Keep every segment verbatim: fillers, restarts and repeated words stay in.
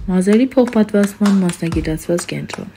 Մազերի փոխպատվաստման մասնագիտացված կենտրոն։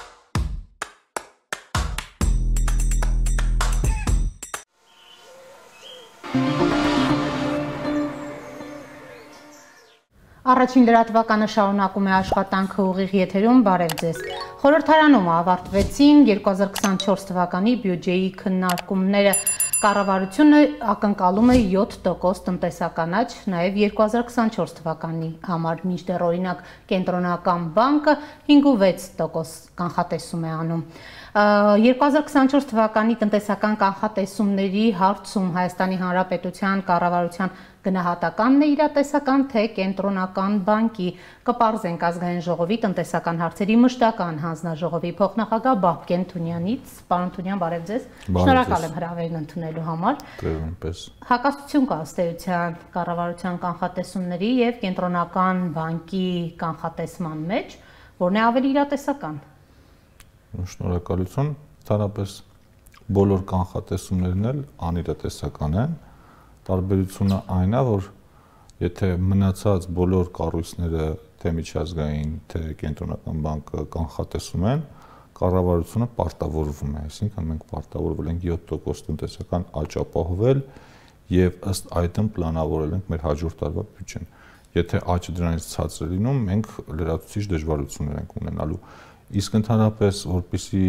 Առաջին լրատվականը շարունակում է աշխատանքը ուղիղ եթերում, բարև ձեզ։ Խորհրդարանում ավարտվեցին երկու հազար քսանչորս թվականի բյուջեի քննարկումները, կառավարությունը ակնկալում է յոթ տոկոս տնտեսական աճ, նաև երկու հազար քսանչորս թվականի համար, մինչդեռ օրինակ Կենտրոնական բանկը հինգ ու վեց տոկոս կանխատեսում է անում։ երկու հազար քսանչորս թվականի տնտեսական կանխատեսումների հարցում Հայաստանի Հանրապետության կառավարության գնահատականն է իրատեսական, թե Կենտրոնական բանկի, կպարզենք Ազգային ժողովի տնտեսական հարցերի մշտական հանձնաժողովի փոխնախագահ Բահկեն Թունյանից։ Պարոն Թունյան, բարև ձեզ։ Շնորհակալ եմ հրավերն ընդունելու համար։ Հակասություն կա ըստ էության կառավարության կանխատեսումների եւ Կենտրոնական բանկի կանխատեսման մեջ, որն է ավելի իրատեսական։ Շնորհակալություն, ընդհանրապես բոլոր կանխատեսումներն էլ անիրատեսական են։ Տարբերությունը այն է, որ եթե մնացած բոլոր կառույցները, թե միջազգային, թե Կենտրոնական բանկը կանխատեսում են, կառավարությունը պարտավորվում է, այսինքն մենք պարտավորվել ենք յոթ տոկոս տնտեսական աճ ապահովել եւ ըստ այդմ պլանավորել ենք մեր հաջորդ տարվա բյուջեն։ Եթե աճը դրանից ցածր է լինում, մենք լրացուցիչ դժվարություններ ենք ունենալու։ Իսկ ընդհանրապես, որպեսզի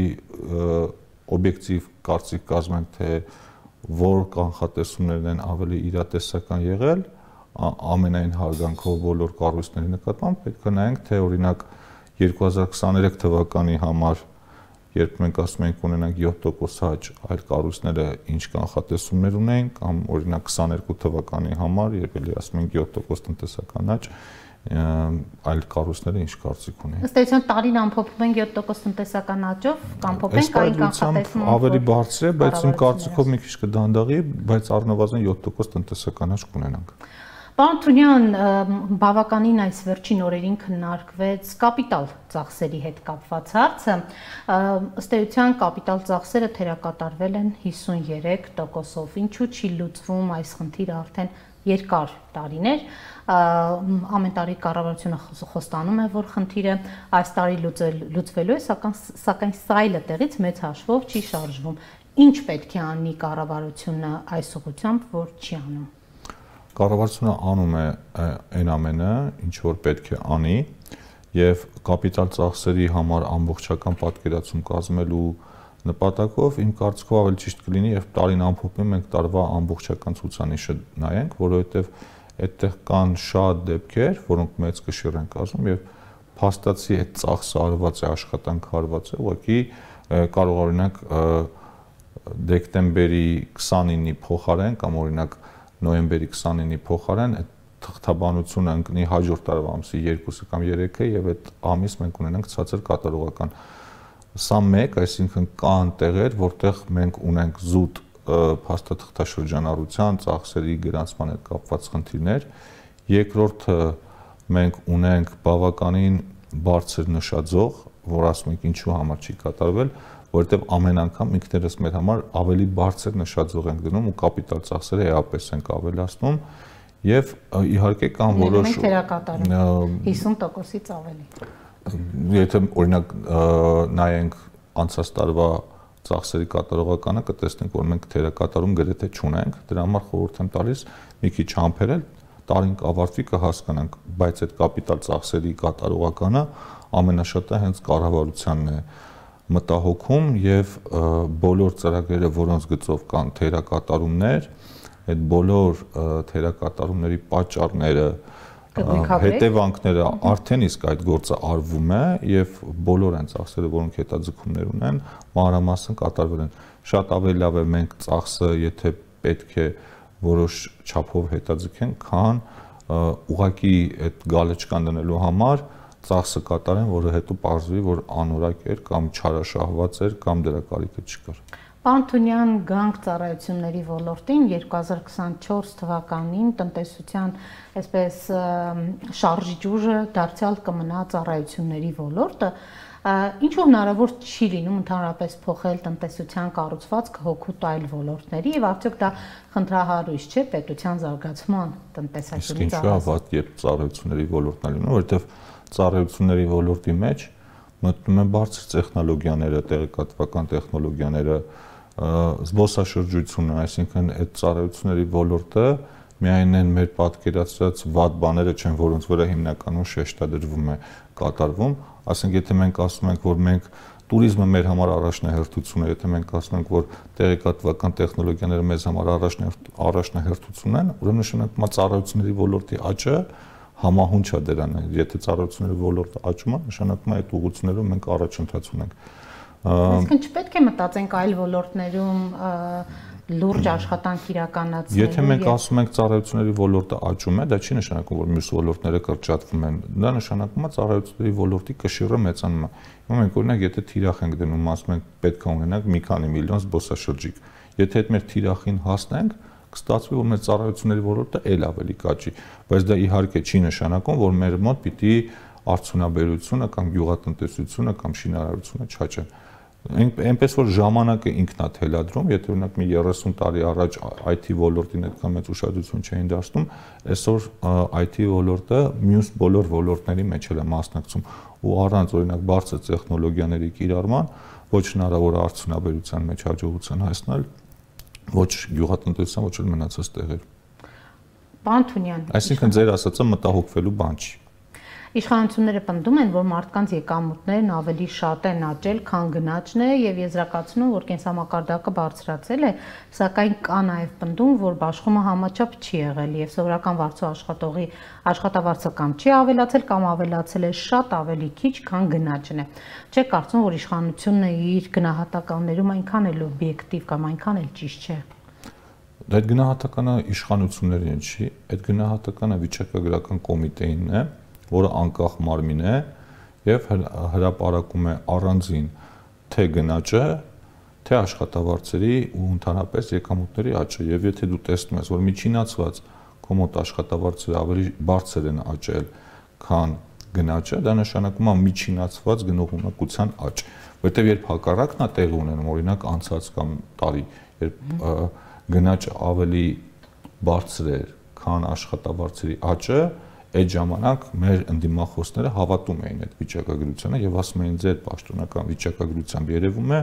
օբյեկտիվ կարծիք կազմենք, թե որ կանխատեսումներն են ավելի իրատեսական եղել, ամենայն հարգանքով բոլոր կառույցների նկատմամբ պետք է նայենք, թե օրինակ երկու հազար քսաներեք թվականի համար, երբ մենք ասում ենք ունենանք յոթ տոկոս աճ, այլ կառույցները ինչ կանխատեսումներ ունեն, կամ օրինակ քսաներկու թվականի համար, երբ էլի ասում ենք յոթ տոկոս տնտեսական աճ, այլ կառույցները ինչ կարծիք ունեն։ Ըստ էության տարին ամփոփում ենք յոթ տոկոս տնտեսական աճով, ամփոփենք այն կանխատեսումը ավելի բարձր է, բայց իմ կարծիքով մի քիչ կդանդաղի, բայց առնվազն յոթ տոկոս տնտեսական աճ կունենանք։ Պարոն Թունյան, բավականին այս վերջին օրերին քննարկվեց կապիտալ ծախսերի հետ կապված հարցը։ Ըստ էության կապիտալ ծախսերը թերակատարվել են հիսունյերեք տոկոսով, ինչու չի լուծվում այս խնդիրը արդեն երկար տարիներ, ամեն տարի կառավարությունը խոստանում է, որ խնդիրը այս տարի լուծվելու է, սակայն սայլը տեղից մեծ հաշվով չի շարժվում։ Ինչ պետք է անի կառավարությունը այս ուղղությամբ, որ չի անում։ Կառավարությունը անում է այն ամենը, ինչ որ պետք է անի, եւ կապիտալ ծախսերի համար ամբողջական պատկերացում կազմելու նպատակով իմ կարծիքով ավելի ճիշտ կլինի, եւ տարին ամփոփում մենք տարվա ամբողջական ցուցանիշը նայենք, որովհետեւ այդտեղ կան շատ դեպքեր, որոնք մեծ կշիռ են կազմում եւ փաստացի այդ ծախսը արված է, աշխատանքը արված է, ուղղակի կարող է օրինակ դեկտեմբերի քսանինի փոխարեն կամ օրինակ նոյեմբերի քսանինի փոխարեն այդ թղթաբանությունը ընկնի հաջորդ տարվա ամսի երկուսը կամ երեքը եւ այդ ամիս մենք ունենանք ցածր կատարողական։ Սա մեկ, այսինքն կան տեղեր, որտեղ մենք ունենք զուտ փաստաթղթաշրջանառության ծախսերի գրանցման հետ կապված խնդիրներ։ Երկրորդը մենք ունենք բավականին բարձր նշաձող, որ ասում ենք ինչու համար չի կատարվել, որովհետև ամեն անգամ ինքներս մեր համար ավելի բարձր նշաձող ենք դնում ու կապիտալ ծախսերը էապես ենք ավելացնում եւ իհարկե կան որոշ հիսուն տոկոսից ավելի։ Եթե օրինակ նայենք անցած տարվա ծախսերի կատարողականը, կտեսնենք, որ մենք թերակատարում գրեթե չունենք, դրա համար խորհուրդ եմ տալիս մի քիչ համբերել, տարին կավարտվի կհասկանանք, բայց այդ կապիտալ ծախսերի կատարողականը ամենաշատը հենց կառավարությանն է մտահոգում եւ բոլոր ծրագրերը, որոնց գծով կան թերակատարումներ, այդ բոլոր թերակատարումների պատճառները, հետևանքները արդեն իսկ այդ գործը արվում է եւ բոլոր այն ծախսերը, որոնք հետաձգումներ ունեն, մանրամասն կատարվել են։ Շատ ավելի լավ է մենք ծախսը, եթե պետք է որոշ չափով հետաձգենք, քան ուղղակի այդ գալեչկան դնելու համար ծախսը կատարեն, որը հետո պարզվի, որ անորակ էր կամ չարաշահված էր կամ դրա կարիքը չկար։ Պարոն Թունյան, գանք ծառայությունների ոլորտին երկու հազար քսանչորս թվականին տնտեսության այսպես շարժիչ ուժը դարձյալ կմնա ծառայությունների ոլորտը, ինչու հնարավոր չի լինում ընդհանրապես փոխել տնտեսության կառուցվածքը հօգուտ այլ ոլորտների եւ արդյոք դա խնդրահարույց չէ պետության զարգացման տնտեսաշինության։ Իսկ ինչու՞ ավատ երբ ծառայությունների ոլորտն է լինում, որովհետեւ ծառայությունների ոլորտի մեջ մտնում են բարձր տեխնոլոգիաները, տեղեկատվական տեխնոլոգիաները, զբոսաշրջությունը, այսինքն այդ ծառայությունների ոլորտը միայն են մեր պատկերացրած վատ բաները չեն, որոնց վրա հիմնականում շեշտադրվում է կատարվում, ասենք եթե մենք ասում ենք, որ մենք տուրիզմը մեր համար առաջնահերթություն է, եթե մենք ասում ենք, որ տեղեկատվական տեխնոլոգիաները մեզ համար առաջնահերթություն են, ուրեմն նշանակում է ծառայությունների ոլորտի աճը համահունչ է դրան, եթե ծառայությունների ոլորտը աճում է, նշանակում է այդ ուղղություններով մենք առաջընթաց ունենք։ Այսինքն չպետք է մտածենք այլ ոլորտներում լուրջ աշխատանք իրականացնելու։ Եթե մենք ասում ենք ծառայությունների ոլորտը աճում է, դա չի նշանակում, որ մյուս ոլորտները կրճատվում են։ Դա նշանակում է ծառայությունների ոլորտի կշիռը մեծանում է։ Հիմա մենք օրինակ եթե թիրախ ենք դնում, ասում ենք պետք է ունենանք մի քանի միլիոն զբոսաշրջիկ։ Եթե այդ մեր թիրախին հասնենք, կստացվի, որ մեր ծառայությունների ոլորտը ել ավելի կաճի, բայց դա իհարկե չի նշանակում, որ մեր մոտ պիտի արդյունաբերությունը կամ գյուղատնտեսությունը կամ շինարարությունը չաճեն։ Այնպես որ ժամանակը ինքն է թելադրում, եթե օրինակ մի երեսուն տարի առաջ այ թի ոլորտին այդքան մեծ ուշադրություն չէին դարձնում, այսօր այ թի ոլորտը մյուս բոլոր ոլորտների մեջ էլ է մասնակցում ու առանց օրինակ բարձր տեխնոլոգիաների կիրառման ոչ հնարավոր է արդյունաբերության մեջ հաջողության հասնել, ոչ գյուղատնտեսության, ոչ էլ մնացած տեղեր։ Պարոն Թունյան, այսինքն ձեր ասածը մտահոգվելու բան չի։ Իշխանությունները պնդում են, որ մարդկանց եկամուտներն ավելի շատ են աճել, քան գնաճն է եւ եզրակացնում, որ կենսամակարդակը բարձրացել է, սակայն կա նաեւ պնդում, որ բաշխումը համաչափ չի եղել եւ սովորական վարձու աշխատողի աշխատավարձը կամ չի ավելացել կամ ավելացել է շատ ավելի քիչ, քան գնաճն է։ Չէ՞ կարծում, որ իշխանությունը իր գնահատականներում այնքան էլ օբյեկտիվ կամ այնքան էլ ճիշտ չէ։ Այդ գնահատականը իշխանություններին չի, այդ գնահատականը վիճակագրական կոմիտեինն է, որը անկախ մարմին է եւ հրապարակում է առանձին թե գնաճը, թե աշխատավարձերի ու ընդհանրապես եկամուտների աճը եւ եթե դու տեսնում ես, որ միջինացված քո մոտ աշխատավարձերը ավելի բարձր են աճել, քան գնաճը, դա նշանակում է միջինացված գնողունակության աճ, որտեղ երբ հակառակն է տեղի ունենում, օրինակ անցած կամ տարի, երբ գնաճը ավելի բարձր էր, քան աշխատավարձերի աճը, այդ ժամանակ մեր ընդդիմախոսները հավատում էին այդ վիճակագրությանը եւ ասում էին ձեր պաշտոնական վիճակագրությամբ երևում է,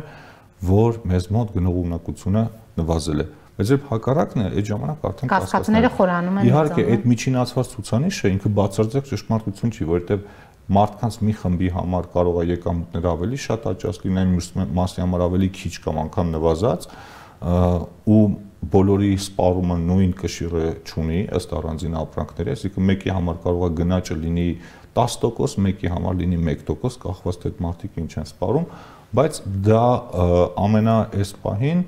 որ մեզ մոտ գնողունակությունը նվազել է։ Բայց երբ հակառակն է, այդ ժամանակ արդեն կասկածները խորանում են։ Իհարկե, այդ միջինացված ցուցանիշը ինքը բացարձակ ճշմարտություն չի, որովհետեւ մարդկանց մի խմբի համար կարող է եկամուտները ավելի շատ աճած լինեն, մյուս մասի համար ավելի քիչ կամ անգամ նվազած, ու բոլորի սպառումը նույն կշիռը չունի ըստ առանձին ապրանքների, այսինքն մեկի համար կարող է գնաճը լինի տասը տոկոս, մեկի համար լինի մեկ տոկոս, կախված թե այդ մարդիկ ինչ են սպառում, բայց դա ամենա այս պահին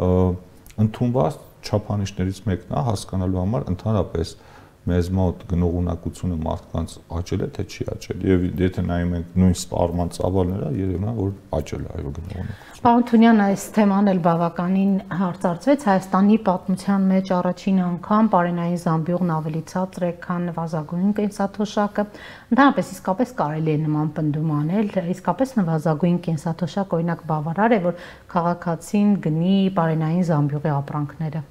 ընդունված չափանիշներից մեկն է հասկանալու համար ընդհանրապես մեզ մոտ գնողունակությունը մարդկանց աճել է թե չի աճել եւ եթե նայում ենք նույն սպառման ծավալները երևում է որ աճել է այո գնողունակությունը։ Պարոն Թունյան, այս թեման էլ բավականին հարցարծվեց Հայաստանի պատմության մեջ առաջին անգամ պարենային զամբյուղն ավելի ցածր է, քան նվազագույն կենսաթոշակը։ Ընդհանրապես իսկապես կարելի է նման պնդում անել, իսկապես նվազագույն կենսաթոշակ օրինակ բավարար է, որ քաղաքացին գնի պարենային զամբյուղի ապրանքները։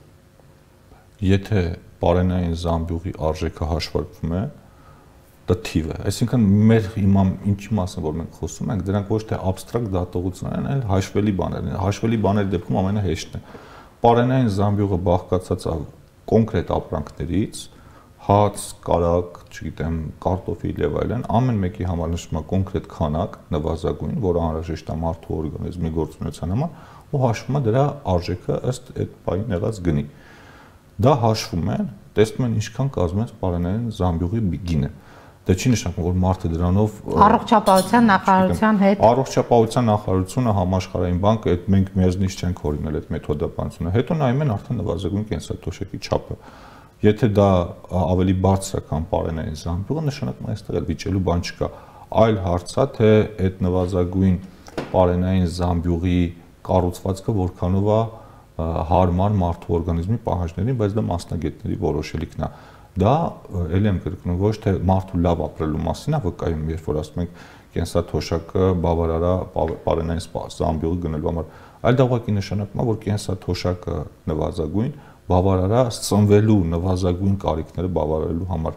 Եթե պարենային զամբյուղի արժեքը հաշվարկվում է, դա թիվ է։ Այսինքն մեր հիմա ինչի մասին որ մենք խոսում ենք, դրանք ոչ թե абստրակտ դատողություն են, այլ հաշվելի բաներ են։ Հաշվելի բաների դեպքում ամենահեշտն է։ Պարենային զամբյուղը բաղկացած է կոնկրետ ապրանքներից, հաց, կարագ, չգիտեմ, կարտոֆիլ եւ այլն, ամեն մեկի համար նշվում է կոնկրետ քանակ, նվազագույն, որը անհրաժեշտ է մարդու օրգանիզմի գործունեության համար, ու հաշվում է դրա արժեքը ըստ այդ պահին եղած գնի։ Դա հաշվում են, տեսնում են ինչքան կազմում է պարենային զամբյուղի գինը։ Դա չի նշանակում, որ մարդը դրանով առողջապահության նախարարության հետ առողջապահության նախարարությունը համաշխարհային բանկը այդ մենք մեզնից չենք օրինել այդ մեթոդապանությունը։ Հետո նայում են արդեն նվազագույն կենսաթոշակի չափը։ Եթե դա ավելի բարձր է, քան պարենային զամբյուղը, նշանակում է այստեղ էլ վիճելու բան չկա։ Այլ հարց է, թե այդ նվազագույն պարենային զամբյուղի կառուցվածքը որքանով է հարմար մարդու օրգանիզմի պահանջներին, բայց դա մասնագետների որոշելիքն է։ Դա ել եմ կրկնում ոչ թե մարդու լավ ապրելու մասին է վկայում, երբ որ ասում ենք կենսաթոշակը բավարար է պարենային զամբյուղի գնելու համար, այլ դա ուղղակի նշանակում է, որ կենսաթոշակը նվազագույն բավարար է ծնվելու նվազագույն կարիքները բավարարելու համար։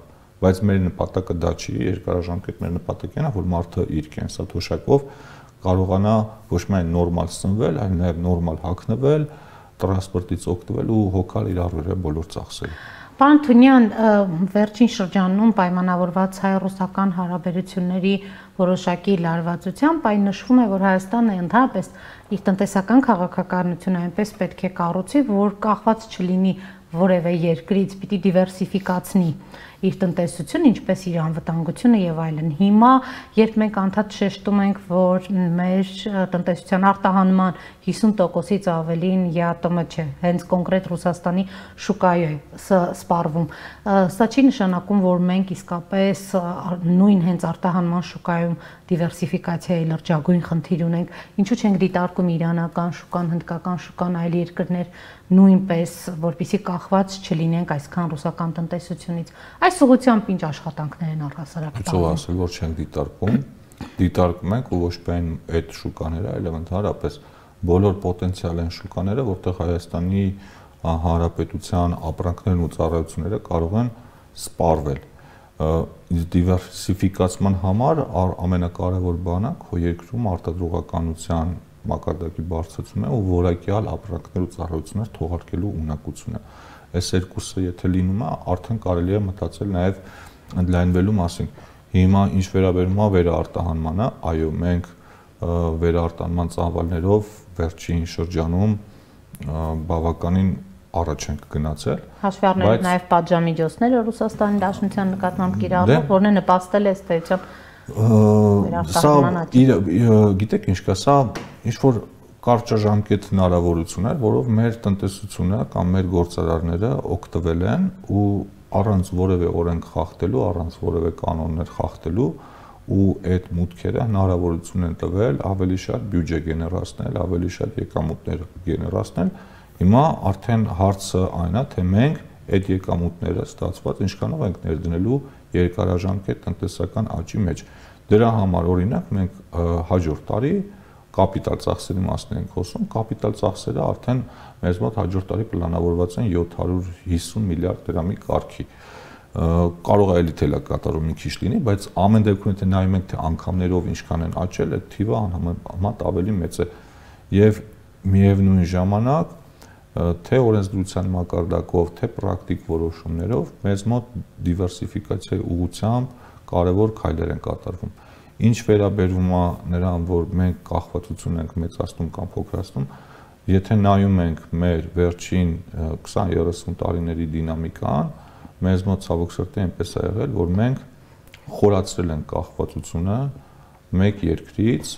բայց մեր նպատակը դա չի, երկարաժամկետ մեր նպատակն է, որ մարդը իր կենսաթոշակով կարողանա ոչ միայն նորմալ սնվել, այլ նաև նորմալ հագնվել, տրանսպորտից օգտվել ու հոգալ իր առօրյա բոլոր ծախսերը։ Պարոն Թունյան, վերջին շրջանում պայմանավորված հայ-ռուսական հարաբերությունների որոշակի լարվածությամբ այն նշվում է, որ Հայաստանը ընդհանրապես իր տնտեսական քաղաքականությունը այնպես պետք է կառուցի, որ կախված չլինի որևէ երկրից, պիտի դիվերսիֆիկացնի իր տնտեսությունը, ինչպես իր անվտանգությունը եւ այլն։ Հիմա, երբ մենք անդադ շեշտում ենք, որ մեր տնտեսության արտահանման հիսուն տոկոսից ավելին ԵԱՏՄ չէ, հենց կոնկրետ Ռուսաստանի շուկայ է սպառվում, սա չի նշանակում, որ մենք իսկապես նույն հենց արտահանման շուկայում դիվերսիֆիկացիայի լրջագույն խնդիր ունենք, ինչու չենք դիտարկում իրանական շուկան, հնդկական շուկան, այլ երկրներ նույնպես, որպեսզի կախված չլինենք այսքան ռուսական տնտեսությունից։ Այս ուղղությամբ ինչ աշխատանքներ են առհասարակ տանում։ Ո՞վ ասել, որ չենք դիտարկում, դիտարկում ենք ու ոչ միայն այդ շուկաները, այլ ընդհանրապես բոլոր պոտենցիալ են շուկաները, որտեղ Հայաստանի Հանրապետության ապրանքներն ու ծառայությունները կարող են սպառվել։ Դիվերսիֆիկացման համար ամենակարևոր բանը քո երկրում արտադրողականության մակարդակի բարձրացումը ու որակյալ ապրանքներ ու ծառայություններ թողարկելու ունակությունը։ Այս երկուսը եթե լինում է, արդեն կարելի է մտածել նաև ընդլայնվելու մասին։ Հիմա ինչ վերաբերում է վերարտահանմանը, այո, մենք վերարտահանման ծավալներով վերջին շրջանում բավականին առաջ ենք գնացել։ Հաշվի առնելով նաև պատժամիջոցները Ռուսաստանի Դաշնության նկատմամբ կիրառվող, որն է նպաստել է ըստ էության Սա գիտեք ինչ կա, սա ինչ-որ կարճաժամկետ հնարավորություն է, որով մեր տնտեսությունը կամ մեր գործարարները օգտվել են ու առանց որևէ օրենք խախտելու, առանց որևէ կանոններ խախտելու ու այդ մուտքերը հնարավորություն են տվել ավելի շատ բյուջե գեներացնել, ավելի շատ եկամուտներ գեներացնել։ Հիմա արդեն հարցը այն է, թե մենք այդ եկամուտները ստացված ինչքանով ենք ներդնելու երկարաժամկետ տնտեսական աճի մեջ։ Դրա համար օրինակ մենք հաջորդ տարի կապիտալ ծախսերի մասն ենք խոսում, կապիտալ ծախսերը արդեն մեզ մոտ հաջորդ տարի պլանավորված են յոթ հարյուր հիսուն միլիարդ դրամի կարգի։ Կարող է էլի թելակատարում մի քիչ լինի, բայց ամեն դեպքում եթե նայում ենք թե անգամներով ինչքան են աճել, այդ թիվը անհամեմատ ավելի մեծ է։ Եվ միևնույն ժամանակ թե օրենսդրության մակարդակով, թե պրակտիկ որոշումներով մեզ մոտ դիվերսիֆիկացիայի ուղղությամբ կարևոր քայլեր են կատարվում։ Ինչ վերաբերում է նրան, որ մենք կախվածություն ենք մեծացնում կամ փոքրացնում, եթե նայում ենք մեր վերջին քսան երեսուն տարիների դինամիկան, մեզ մոտ ցավոք սրտի այնպես է եղել, որ մենք խորացրել ենք կախվածությունը մեկ երկրից,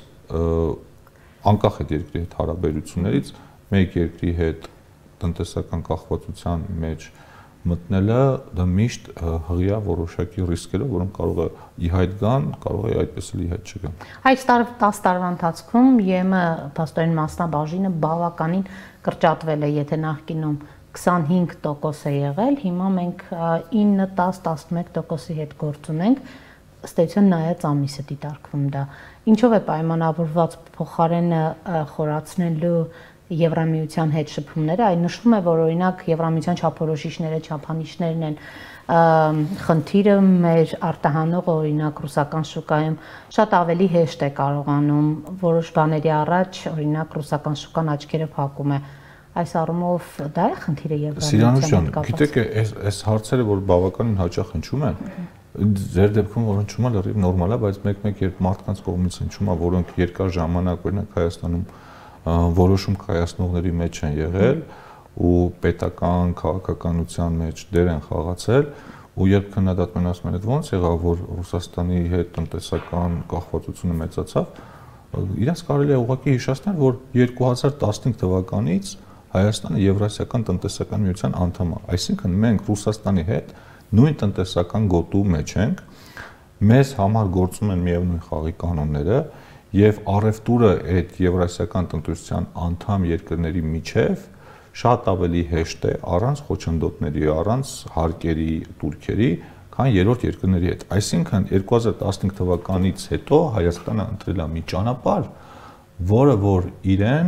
անկախ այդ երկրի հետ հարաբերություններից, մեկ երկրի հետ տնտեսական կախվածության մեջ մտնելը դա միշտ հղիա որոշակի ռիսկերով, որոնք կարող է իհայտ գան, կարող է այդպես էլ իհայտ չգան։ Այս տասը տարվա ընթացքում ԵՄ փաստորեն մասնաբաժինը բավականին կրճատվել է, եթե նախկինում քսանհինգ տոկոս է եղել, հիմա մենք ինը, տաս, տասնմեկ տոկոսի հետ գործ ունենք, ըստ էության նայած ամիսը դիտարկվում դա։ Ինչով է պայմանավորված փոխարենը խորացնելու Եվրամիության հետ շփումները, այն նշվում է, որ օրինակ Եվրամիության չափորոշիչները, չափանիշներն են խնդիրը մեր արտահանող օրինակ ռուսական շուկայում շատ ավելի հեշտ է կարողանում որոշ բաների առաջ օրինակ ռուսական շուկան աչքերը փակում է։ Այս առումով դա է խնդիրը Եվրամիության հետ կապված։ Գիտեք, այս հարցերը, որ բավականին հաճախ հնչում են, ձեր դեպքում որ հնչում է լրիվ նորմալ է, բայց մեկ-մեկ երբ մարդկանց կողմից հնչում է, որոնք երկար ժամանակ օրինակ Հայաստանում որոշում կայացնողների մեջ են եղել ու պետական քաղաքականության մեջ դեր են խաղացել ու երբ քննադատում են ասում են այդ ոնց եղավ որ Ռուսաստանի հետ տնտեսական կախվածությունը մեծացավ, իրենց կարելի է ուղղակի հիշեցնել, որ երկու հազար տասնհինգ թվականից Հայաստանը Եվրասիական տնտեսական միության անդամ է, այսինքն մենք Ռուսաստանի հետ նույն տնտեսական գոտու մեջ ենք, մեզ համար գործում են միևնույն խաղի կանոնները եւ առևտուրը այդ Եվրասիական տնտեսության անդամ երկրների միջև շատ ավելի հեշտ է առանց խոչընդոտների, առանց հարկերի, турքերի, քան երրորդ երկրների հետ։ Այսինքն երկու հազար տասնհինգ թվականից հետո Հայաստանը ընտրել է մի ճանապարհ, որը որ իրեն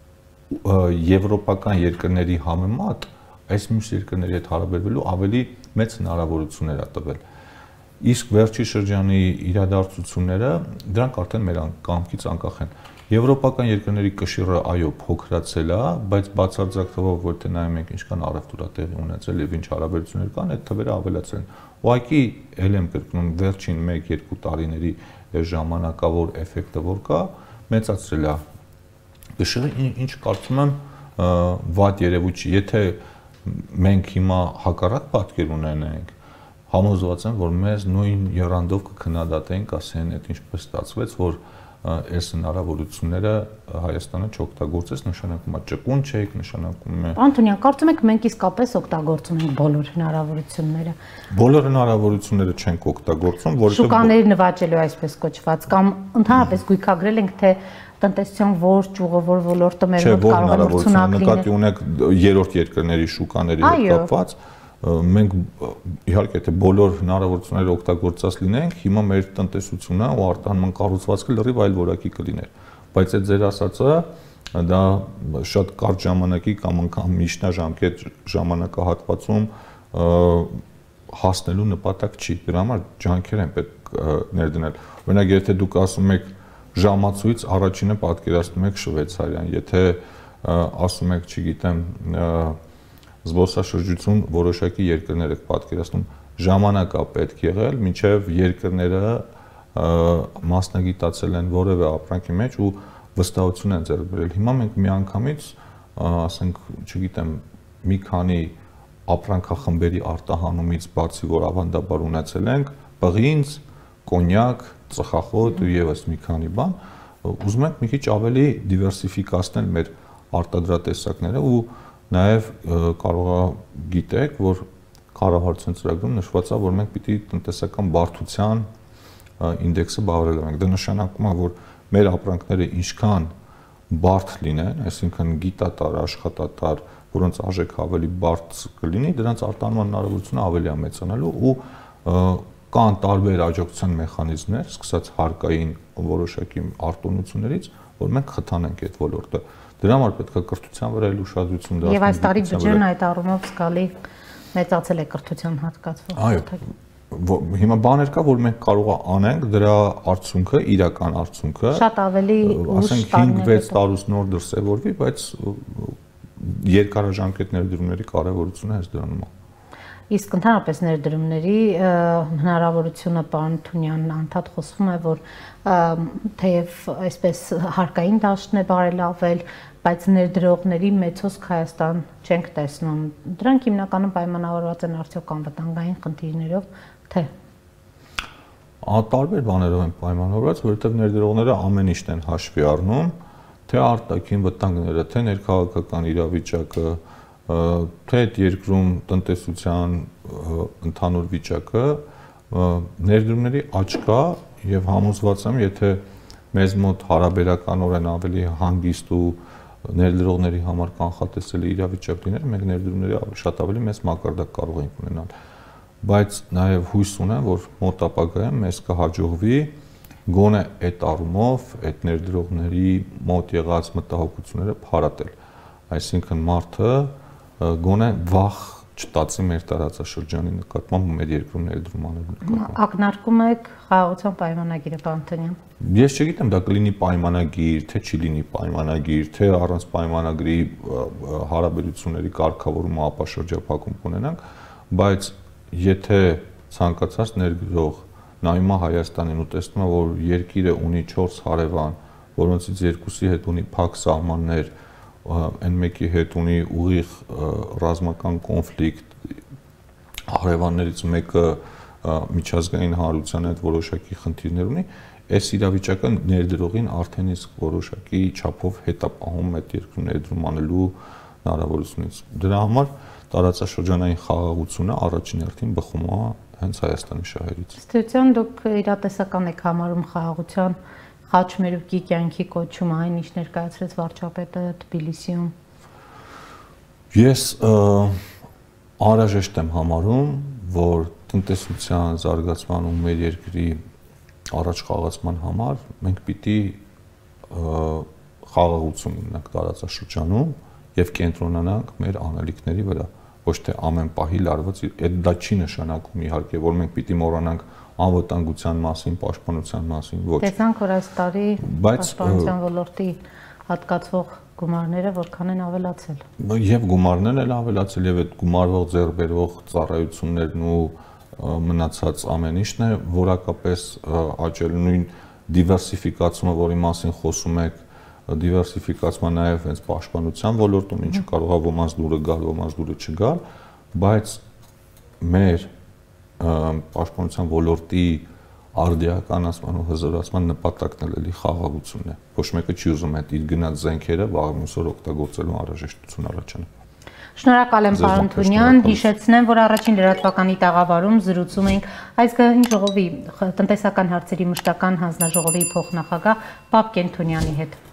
եվրոպական երկրների համեմատ այս մյուս երկրների հետ հարաբերվելու ավելի մեծ հնարավորություններ է տվել։ Իսկ վերջի շրջանի իրադարձությունները դրանք արդեն մեր կամքից անկախ են։ Եվրոպական երկրների կշիռը այո փոքրացել է, բայց բացարձակ թվով որ թե նայում ենք ինչքան առևտուր է տեղի ունեցել եւ ինչ հարաբերություններ կան, այդ թվերը ավելացել են։ Ուղղակի ել եմ կրկնում վերջին մեկ-երկու տարիների ժամանակավոր էֆեկտը որ կա, մեծացրել է կշիռը, ինչ կարծում եմ վատ երևույթ չի։ Եթե մենք հիմա հակառակ պատկեր ունենենք, համոզված եմ, որ մեզ նույն եռանդով կքննադատենք, ասեն, այդ ինչպես ստացվեց, որ այս հնարավորությունները Հայաստանը չօգտագործեց, նշանակում է ճկուն չեք, նշանակում է։ Պարոն Թունյան, կարծում եք մենք իսկապես օգտագործում ենք բոլոր հնարավորությունները։ Բոլոր հնարավորությունները չենք օգտագործում, որովհետեւ շուկաների նվաճելու այսպես կոչված կամ ընդհանրապես գույքագրել ենք, թե տնտեսության որ ճյուղը, որ ոլորտը մեր մոտ կարող է ուրցունակ լինել։ Նկատի ունեք երրորդ երկրների շուկաների հետ կապված, մենք իհարկե թե բոլոր հնարավորությունները օգտագործած լինենք, հիմա մեր տնտեսությունը ու արտահանման կառուցվածքը լրիվ այլ որակի կլիներ, բայց այդ ձեր ասածը դա շատ կարճ ժամանակի կամ անգամ միջնաժամկետ ժամանակահատվածում հասնելու նպատակ չի, դրա համար ջանքեր են պետք ներդնել։ Օրինակ, եթե դուք ասում եք ժամացույց, առաջինը պատկերացնում եք Շվեյցարիան, եթե ասում եք, չգիտեմ, զբոսաշրջություն որոշակի երկրներ եք պատկերացնում, ժամանակա պետք եղել, մինչև երկրները մասնագիտացել են որևէ ապրանքի մեջ ու վստահություն են ձեռք բերել։ Հիմա մենք միանգամից, ասենք, չգիտեմ, մի քանի ապրանքախմբերի արտահանումից բացի, որ ավանդաբար ունեցել ենք, պղինձ, կոնյակ, ծխախոտ ու եւս մի քանի բան, ուզում ենք մի քիչ ավելի դիվերսիֆիկացնել մեր արտադրատեսակները ու նաև կարող է գիտեք, որ կառավարության ծրագրում նշված է, որ մենք պիտի տնտեսական բարդության ինդեքսը բավարարենք։ Դա նշանակում է, որ մեր ապրանքները ինչքան բարդ լինեն, այսինքն գիտատար, աշխատատար, որոնց արժեքը ավելի բարդ կլինի, դրանց արտահանման հնարավորությունը ավելի է մեծանալու ու կան տարբեր աջակցության մեխանիզմներ, սկսած հարկային որոշակի արտոնություններից, որ մենք խթանենք այդ ոլորտը։ Դրա համար պետք է կրթության վրա էլ ուշադրություն դարձնել։ Եվ այս տարի բյուջեն այդ առումով զգալի մեծացել է կրթության հատկացվող։ Այո, հիմա բաներ կա, որ մենք կարող անենք, դրա արդյունքը, իրական արդյունքը շատ ավելի ուշ cinq-վեց տարուց նոր դրսևորվի, բայց երկարաժամկետ ներդրումների կարևորությունը հենց դրանում է։ Իսկ ընդհանրապես ներդրումների հնարավորությունը պարոն Թունյանն անդադ խոսվում է, որ թեև այսպես հարկային դաշտն է բարելավել, բայց ներդրողների մեծ հոսք Հայաստան չենք տեսնում։ Դրանք հիմնականում պայմանավորված են արդյոք անվտանգային խնդիրներով, թե տարբեր բաներով են պայմանավորված, որովհետև ներդրողները ամեն ինչն են հաշվի առնում, թե արտաքին վտանգները, թե ներքաղաքական իրավիճակը, թե այդ երկրում տնտեսության ընդհանուր վիճակը, ներդրումների աճ կա եւ համոզված եմ, եթե մեզ մոտ հարաբերականորեն ավելի հանգիստ ու ներդրողների համար կանխատեսելի իրավիճակ լիներ, մենք ներդրումների շատ ավելի մեծ մակարդակ կարող ենք ունենալ։ Բայց նաեւ հույս ունեմ, որ մոտ ապագայում մեզ կհաջողվի գոնե այդ առումով այդ ներդրողների մոտ եղած մտահոգությունները փարատել։ Այսինքն մարդը գոնե վախ չտածի մեր տարածաշրջանի նկատմամբ մեր երկրում ներդրում անելու նկատմամբ։ Ակնարկում եք խաղաղության պայմանագիրը, պարոն Թունյան։ Ես չգիտեմ, դա կլինի պայմանագիր, թե չի լինի պայմանագիր, թե առանց պայմանագրի հարաբերությունների կարգավորումը ապաշրջափակում կունենանք, բայց եթե ցանկացած ներդրող նայում է Հայաստանին ու տեսնում է, որ երկիրը ունի չորս հարևան, որոնցից երկուսի հետ ունի փակ սահմաններ, այն մեկի հետ ունի ուղիղ ռազմական կոնֆլիկտ, հարևաններից մեկը միջազգային հանրության հետ որոշակի խնդիրներ ունի, այս իրավիճակը ներդրողին արդեն իսկ որոշակի չափով հետապահում այդ երկրում ներդրում անելու հնարավորությունից։ Դրա համար տարածաշրջանային խաղաղությունը առաջին հերթին բխում է հենց Հայաստանի շահերից։ Ստության դուք իրատեսական եք համարում խաղաղության խաչմերուկի կյանքի կոչումը, այն ինչ ներկայացրեց վարչապետը Թբիլիսիում։ Ես անհրաժեշտ եմ համարում, որ տնտեսության զարգացման ու մեր երկրի առաջ խաղացման համար մենք պիտի խաղաղություն ունենանք տարածաշրջանում եւ կենտրոնանանք մեր անելիքների վրա, ոչ թե ամեն պահի լարված, այդ դա չի նշանակում իհարկե, որ մենք պիտի մոռանանք անվտանգության մասին, պաշտպանության մասին, ոչ։ Տեսանք, որ այս տարի պաշտպանության ոլորտի հատկացվող գումարները որքան են ավելացել։ Եվ գումարներն էլ ավելացել, եւ այդ գումարվող ձեռբերվող ծառայություններն ու մնացած ամեն ինչն է որակապես աճել, նույն դիվերսիֆիկացումը, որի մասին խոսում եք, դիվերսիֆիկացումը նաև հենց պաշտպանության ոլորտում, ինչը կարող է ոմանց դուրը գալ, ոմանց դուրը չգալ, բայց մեր պաշտպանության ոլորտի արդիականացման ու հզորացման նպատակն էլ էլի խաղաղությունն է։ Ոչ մեկը չի ուզում այդ իր գնած զենքերը վաղ մյուսօր օգտագործելու անհրաժեշտություն առաջանա։ Շնորհակալ եմ, պարոն Թունյան, հիշեցնեմ, որ առաջին լրատվականի տաղավարում զրուցում ենք Ազգային ժողովի տնտեսական հարցերի մշտական հանձնաժողովի փոխնախագահ Պապկեն Թունյանի հետ։